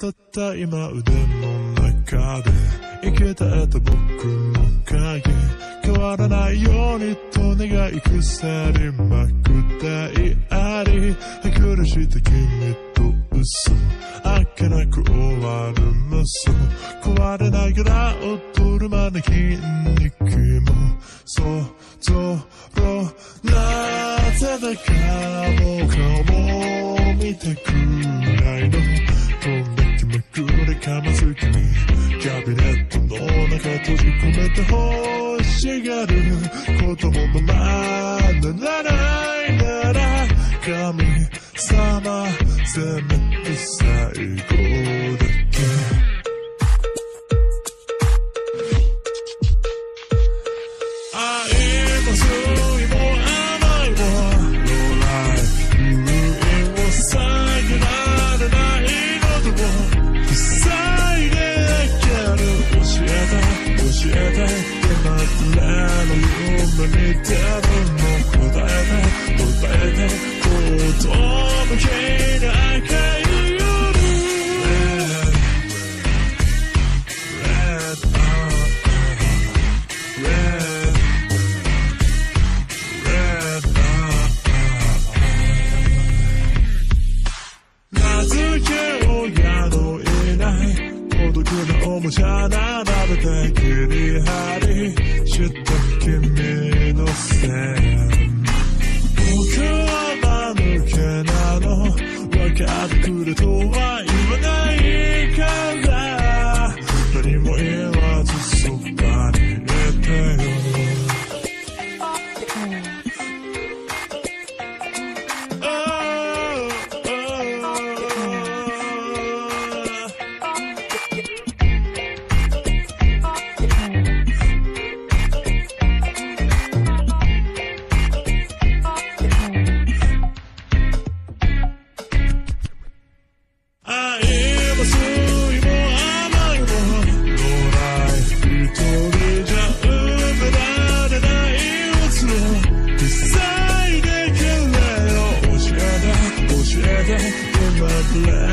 たった今腕の中で生き絶えた僕の影変わらないようにと願い腐りまくってあり苦した君と嘘あっけなく終わる無双壊れながら踊るまで筋肉もそぞろなぜだかもう顔も見たくないのこんだけめくれかます君キャビネットの中閉じ込めて欲しがることもままならないなら神様せめて最後だけ愛も酸いも甘いも No life 封印を下げられない喉を塞いでやる教えて今くれの夢見てるの答えてこと向けに赤い夜 名付け親のいない孤独なおもちゃ並べて切り張りした君のせい僕は間抜けなの分かってくれとは言わないから何も言わずそばにいてよLove